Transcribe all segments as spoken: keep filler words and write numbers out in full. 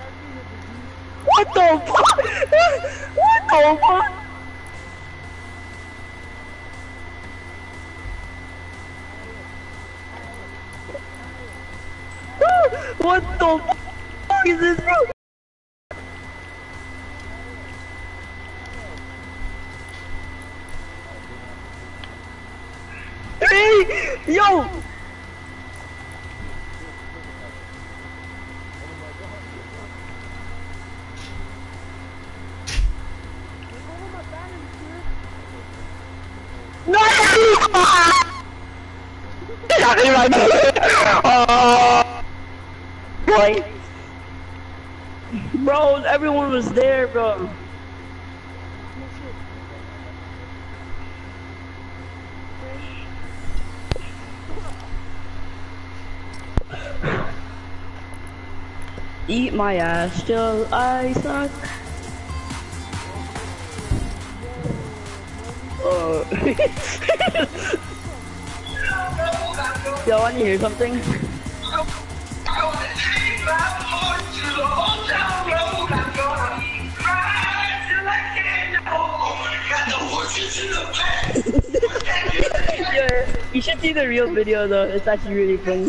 What the fuck? What the fuck? What the fuck is this, bro? Hey, yo! No! Oh, boy. Bro, everyone was there, bro. Eat my ass till I suck. Oh. Yo, I want to hear something. Yeah, you should see the real video though. It's actually really funny.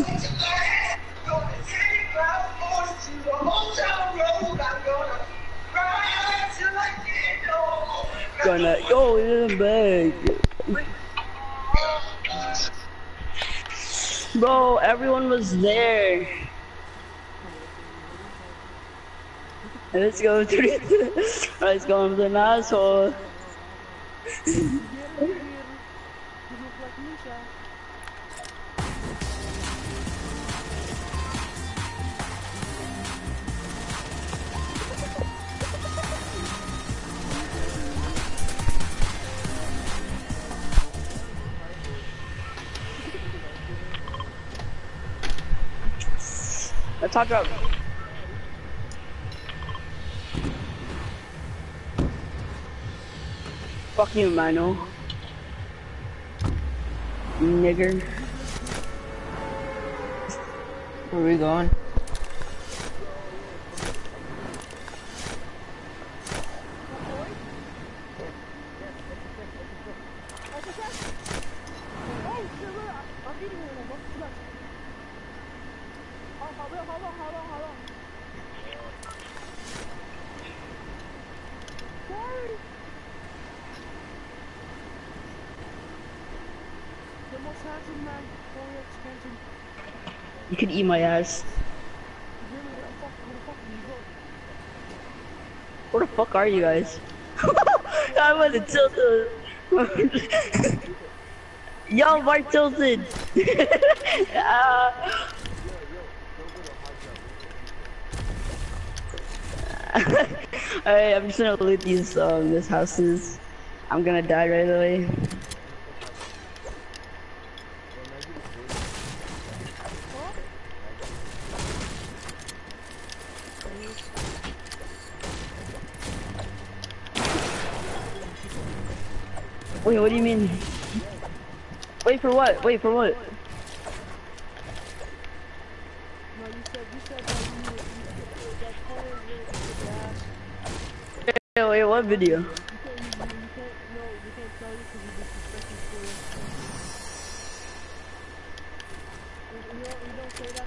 Gonna go in the bag. Bro, everyone was there. Let's go three. Let's go to an asshole. Let's talk about. Fuck you, Mano. Nigger. Where are we going? You can eat my ass. Where the fuck are you guys? I wasn't tilted. Yo, Mark tilted. uh, Alright, I'm just gonna loot these um these houses. I'm gonna die right away. Wait, what do you mean? Wait for what? Wait for what? No, you said you said that you were that color with the gas. Wait, wait, what video? You can't, you, you can't, no, we can't tell you because you disrespecting Korea. You don't, you don't say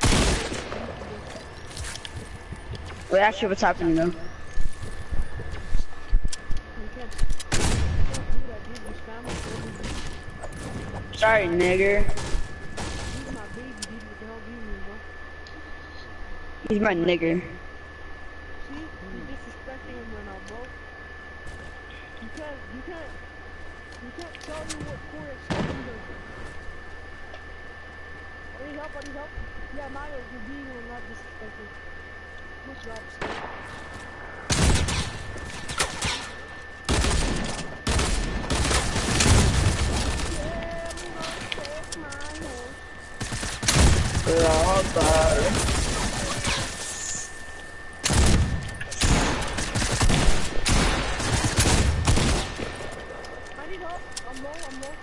that. Wait, actually, what's happening though? Sorry, nigger. He's my baby, dude. What the hell do you mean, bro? He's my nigger. See? You're disrespecting him right now, bro. You can't, you can't, you can't tell me what Korea expecting does. I need help, I need help. Yeah, Mario, you're being or not disrespecting. Good job, sir. Lover. I need help. I'm low, I'm low.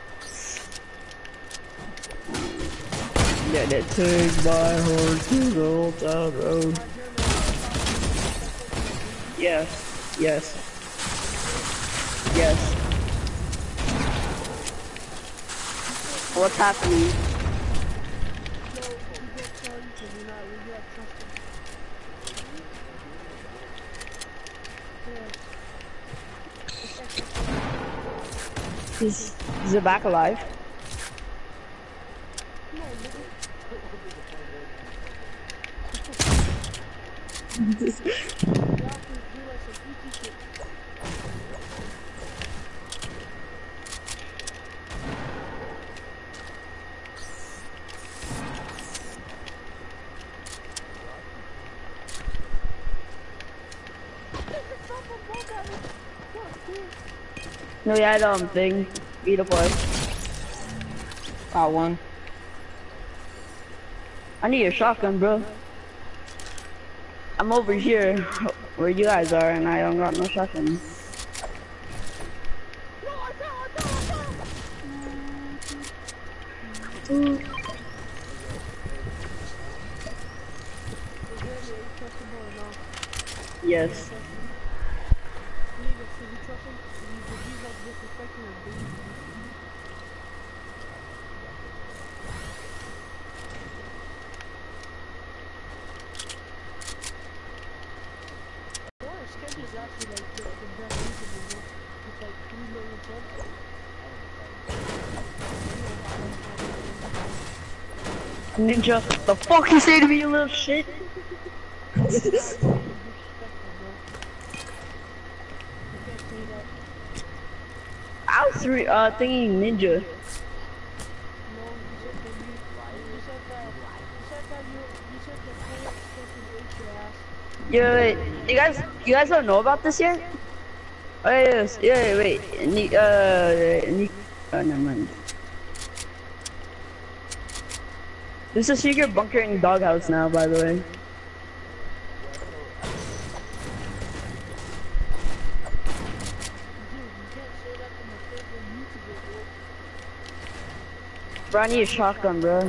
Get it took by horse to the old town road. Yes. Yes. Yes. What's happening? So, he won't tell you because you're not, you're not trusting. Yeah. It's extra. Is is it back alive? Come on, nigga. Y'all can do like some freaky shit. No, we had um thing. Eat a play. Got one. I need a shotgun, bro. I'm over here where you guys are, and I don't got no shotgun. Ooh. Yes. Ninja, the fuck you say to me, you little shit? I was re uh thinking ninja. Yeah, you guys, you guys don't know about this yet? Oh yes, yeah, wait, ne uh, ne oh, never mind. There's a secret bunker in doghouse now, by the way. Bro, I need a shotgun, bro.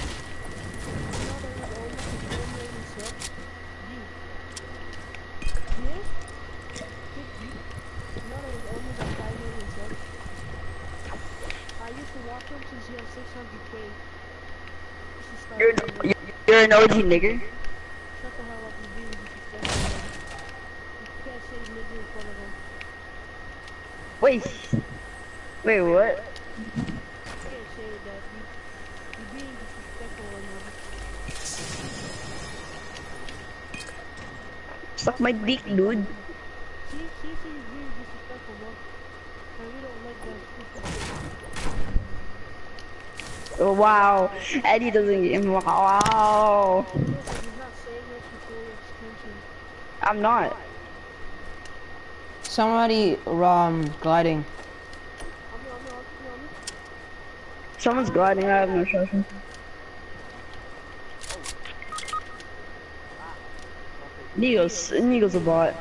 You're, you're, you're an O G nigger. Shut the hell up, you being disrespectful. You can't say nigga in front of him. Wait. Wait, what? You can't say that. You, you're being disrespectful right now. Suck my dick, dude. See, see, see, you're being disrespectful, bro. And we don't like that stupid shit. Oh, wow. Eddie doesn't get him. Wow. He's not saying this for your extension. I'm not. Somebody um gliding. I'm not, I'm not, I'm not. Someone's gliding. I have no shotgun. Nego's, Nego's a bot.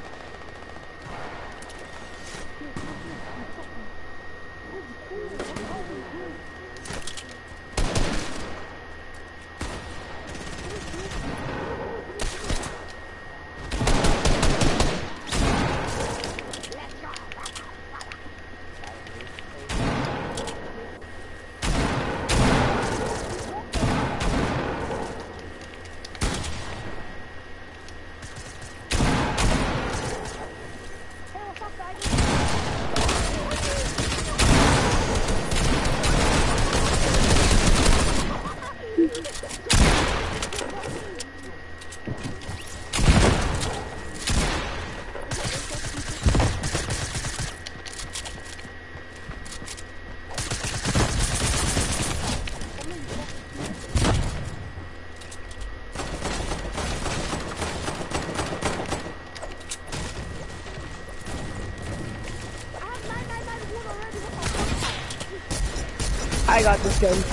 I got this gun.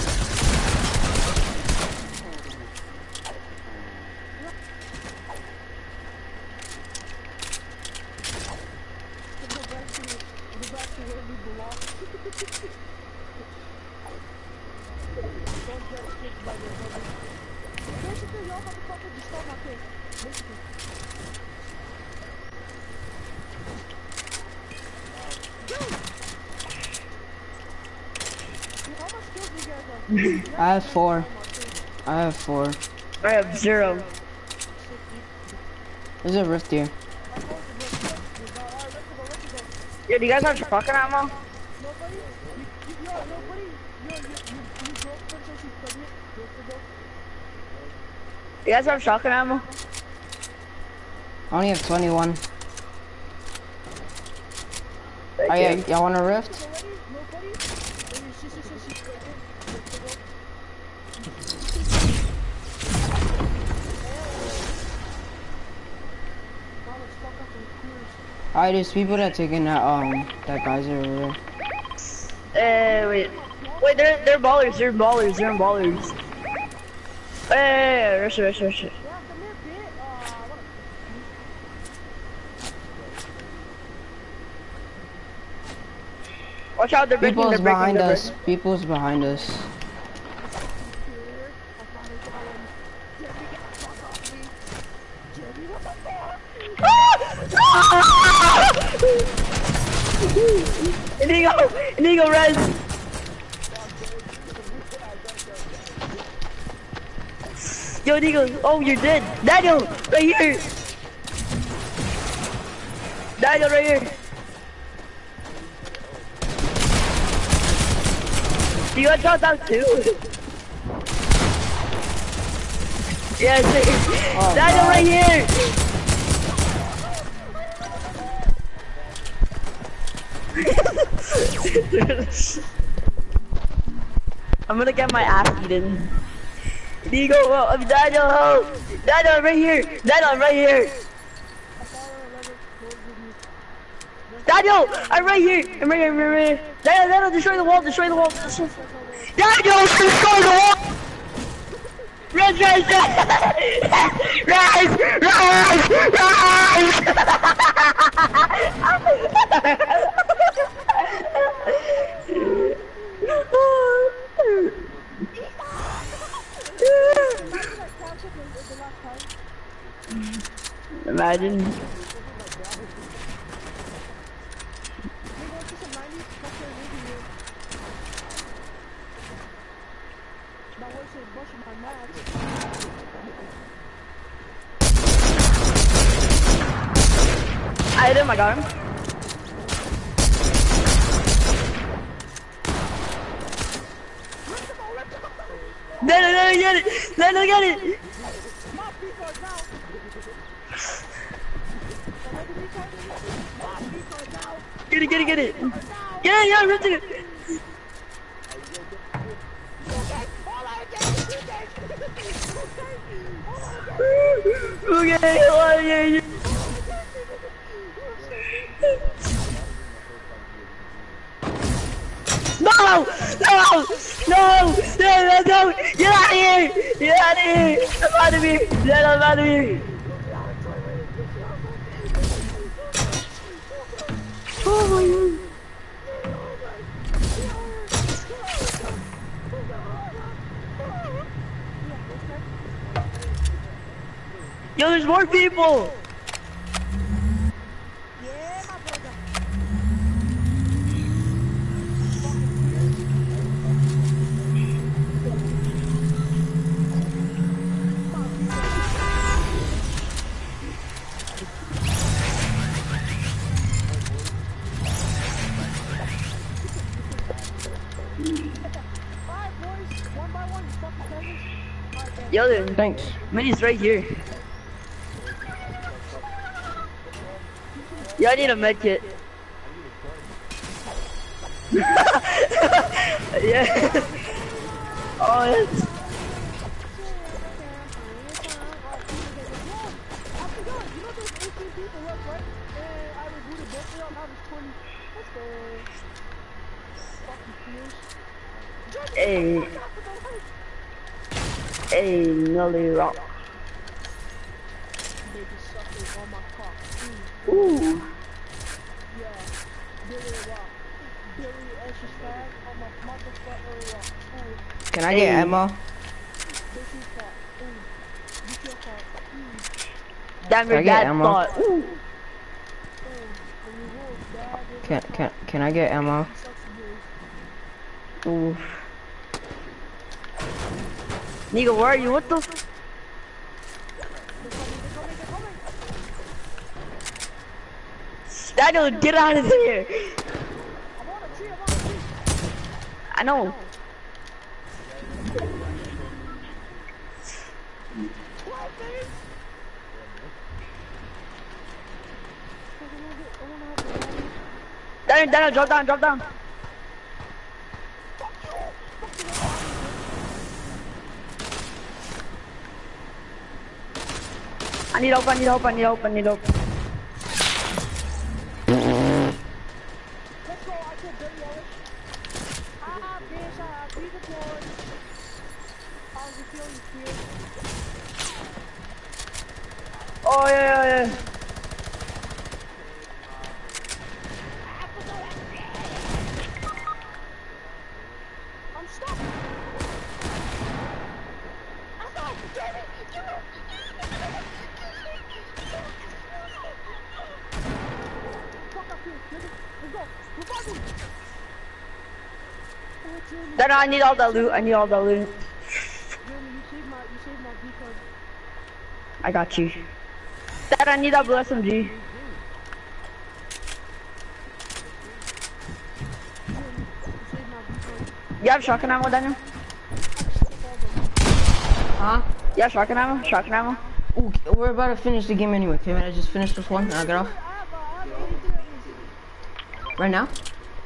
I have four. I have four. I have zero. There's a rift here. Yeah, do you guys have shotgun ammo? Nobody? You, you, yo, nobody? Yo, you, you, you girlfriend says she's pregnant? Girlfriend though? You guys have shotgun ammo? I only have twenty-one. Thank Oh yeah, you. y'all want a rift? Nobody? Nobody? And your sister says she's pregnant? Girlfriend though? Mama's fuck up some queers. Alright, there's people that taking that um that geyser over there. Uh, wait. Wait, they're, they're ballers, they're ballers, they're ballers. Hey, hey, hey, rush it, rush it, rush it. Yeah, come here, bitch. Uh, what? Watch out, they're breaking, People's they're breaking, behind they're us. breaking. People's behind us. Here. I finally got one. Jimmy, get the fuck off me. Jimmy, what the fuck? Inigo! Inigo, res! Yo, Inigo! Oh, you're dead! Daniel! Right here! Daniel, right here! You got shot down too? Yes, Oh, Daniel, God. right here! I'm gonna get my ass eaten. Inigo, oh, I'm Daniel, oh. Daniel, I'm right here. Daniel, I'm right here. Daniel, I'm right here. I'm right here, I'm right here. Daniel, Daniel, destroy the wall, destroy the wall. Destroy... Daniel, destroy the wall. Rise, rise, rise, rise, rise, Imagine. I hit him, I got him. No, no, no, get it! No, no, get it! Get it, get it, get it! Get it, yeah, rip it! Okay, oh, yeah, yeah. No! No! No! No! No! No! Get out of here! Get out of here! I'm out of here! Get I'm out of here! Oh my god! Yo, there's more people! Yeah, my brother. Alright, boys, one by one, you fucking peasants. Alright, then. Yo, then, Thanks. Minnie's right here. Yo, I need a med kit. Yeah. Oh, that's... Hey. Hey, Nelly Rock. Ooh. Can I get Hey. ammo? Damn, Can your I get dad ammo? thought. Ooh. Can can can I get ammo? Ooh. Nigga, where are you? What the? F Daniel, get out of there! I'm on a tree, I'm on a tree. I know. What, baby? Daniel, Daniel, drop down, drop down. I need help, I need help, I need help, I need help. Let's go, I killed Dirty Ellis. Ah, bitch, I have three deployed. How's it feel, you feel? Oh, yeah, yeah, yeah. I'm stuck. I'm stuck. Get it. Get it. Fuck up here, nigga. Let's go. Revive him. Oh, Jeremy. Daniel, I need all that loot, I need all that loot. Jeremy, you saved my, you saved my decoy. I got you. Dad, I need that blue S M G. Jeremy, you saved my decoy. You have shotgun ammo, Daniel? Huh? You have shotgun ammo? Shotgun ammo? Ooh, we're about to finish the game anyway. Okay, I just finished this one and I'll get off. I have, uh, I have eighty-three of these. Right now?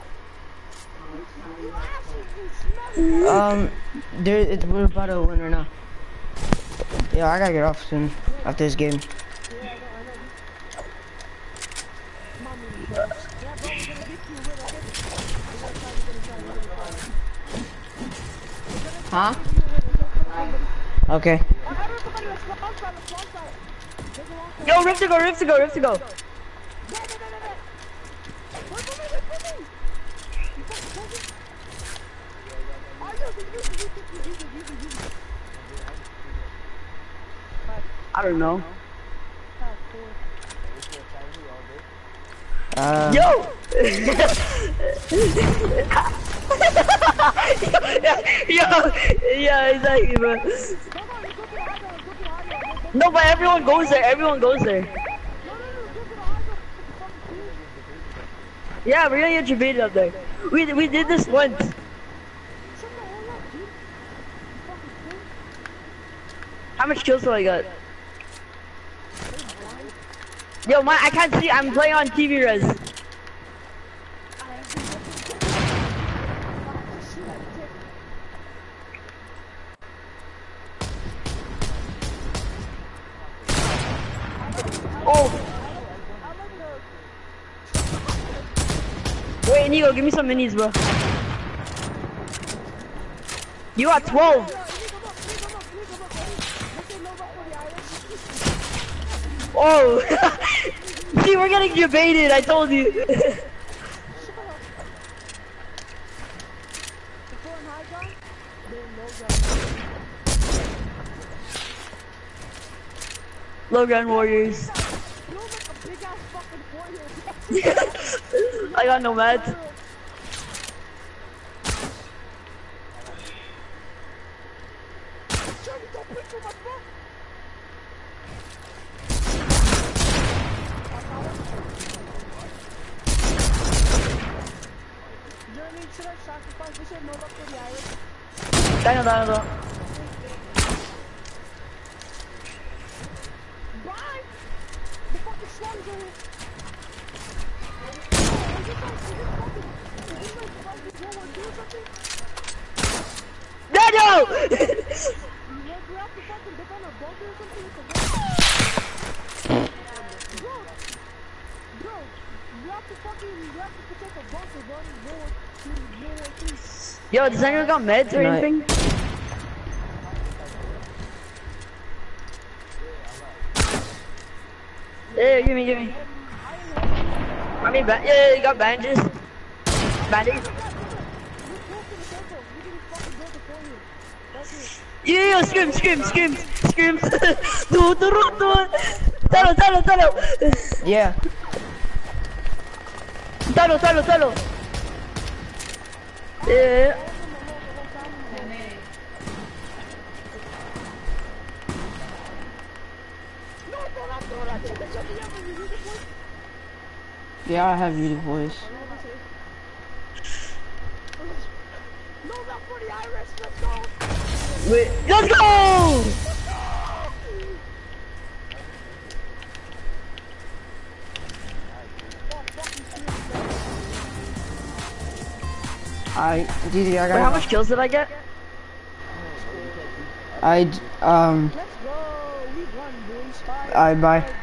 You asses, you smell it. Um, there, it, we're about to win right now. Yeah, I gotta get off soon after this game. Yeah, I know, I know. Mommy, yeah, bro, we're gonna get you a win, okay? We're gonna try, we're gonna try, we're gonna try. Huh? Give you a win, okay? Okay. I heard somebody, let's go outside, let's go outside. There's a long time. Yo, Rift to go, Rift to go, Rift to go. Go, go, go, go, go. Wait for me, wait for me. You fucking crazy? Oh, you, you, you, you, you, you, you, you, you, you. I don't know. Five, four. Uh, Yo! Yo, yeah, exactly, bro. Go, go, you go to the high ground, go to the high ground. No, but everyone goes there, everyone goes there. No, no, no, go to the high ground. Fucking fool. Yeah, we're gonna get your video up there. We, we did this once. Shut the hell up, dude. You fucking fool. How much kills do I got? Yo, my, I can't see, I'm playing on T V res. I have been looking. Shoot at the tip. Oh, I like the. wait, Nico, give me some minis, bro. You got twelve. Yo, Nico, look, Nico, look, Nico, look, ready? This ain't no luck for the Irish. Oh, see, we're getting debated, I told you. Shut up. Before in high ground, then low ground. Low ground warriors. You look like a big ass fucking warrior. I got no mats. Jeremy, don't put too much fuck. Jeremy, should I sacrifice this ain't no luck for the Irish? Daniel, Daniel, Daniel. Bye! The fucking slums are here. Oh, is this like, is this fucking, is this like fucking World War Two or something? Daniel! You look, we have to fucking defend our bunker or something with the gun? Bro, bro, we have to fucking, we have to protect our bunker, bro. World War Two, World War Three. Yo, does anyone got meds or No. anything? Yeah, give me, give me. I mean, ba yeah, you got bandages. Bandages. Yeah, yeah, scream, scream, scream, scream. Do, do, do, do. Tell him, tell him, tell him. yeah. Tell him, tell him, tell him. Yeah. Yeah, I have beauty voice. No, not for the Irish. Let's go. Wait, let's go! I, D D, I got. Wait, how much kills did I get? I, d- um, Let's go. We won, boys. Five. I bye.